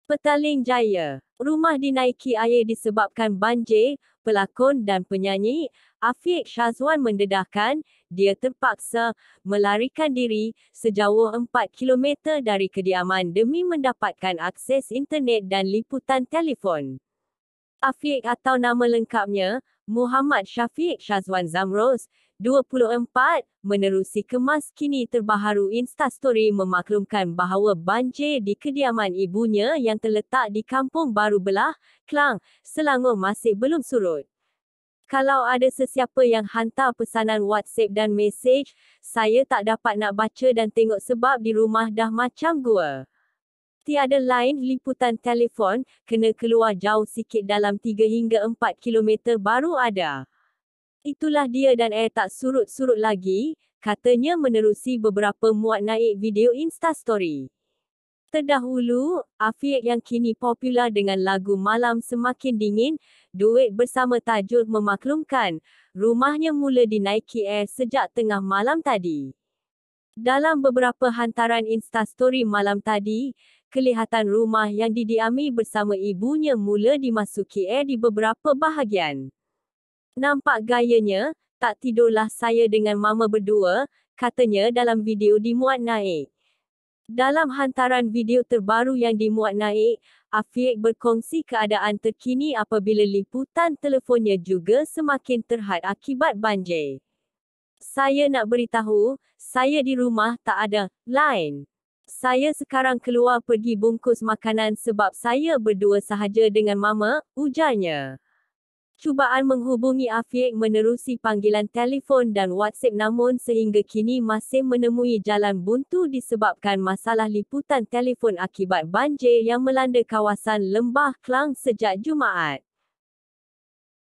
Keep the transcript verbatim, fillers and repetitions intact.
Petaling Jaya. Rumah dinaiki air disebabkan banjir. Pelakon dan penyanyi Afiq Syazwan mendedahkan dia terpaksa melarikan diri sejauh empat kilometer dari kediaman demi mendapatkan akses internet dan liputan telefon. Afiq atau nama lengkapnya, Muhammad Syafiq Syazwan Zamroz, dua puluh empat, menerusi kemas kini terbaharu Instastory memaklumkan bahawa banjir di kediaman ibunya yang terletak di Kampung Baru Belah, Klang, Selangor masih belum surut. Kalau ada sesiapa yang hantar pesanan WhatsApp dan mesej, saya tak dapat nak baca dan tengok sebab di rumah dah macam gua. Tiada lain liputan telefon, kena keluar jauh sikit dalam tiga hingga empat kilometer baru ada. Itulah dia dan air tak surut-surut lagi, katanya menerusi beberapa muat naik video Instastory. Terdahulu, Afiq yang kini popular dengan lagu Malam Semakin Dingin, duet bersama Tajul memaklumkan, rumahnya mula dinaiki air sejak tengah malam tadi. Dalam beberapa hantaran Instastory malam tadi, kelihatan rumah yang didiami bersama ibunya mula dimasuki air di beberapa bahagian. Nampak gayanya, tak tidurlah saya dengan mama berdua, katanya dalam video dimuat naik. Dalam hantaran video terbaru yang dimuat naik, Afiq berkongsi keadaan terkini apabila liputan telefonnya juga semakin terhad akibat banjir. Saya nak beritahu, saya di rumah tak ada line. Saya sekarang keluar pergi bungkus makanan sebab saya berdua sahaja dengan mama, ujarnya. Cubaan menghubungi Afiq menerusi panggilan telefon dan WhatsApp namun sehingga kini masih menemui jalan buntu disebabkan masalah liputan telefon akibat banjir yang melanda kawasan Lembah Klang sejak Jumaat.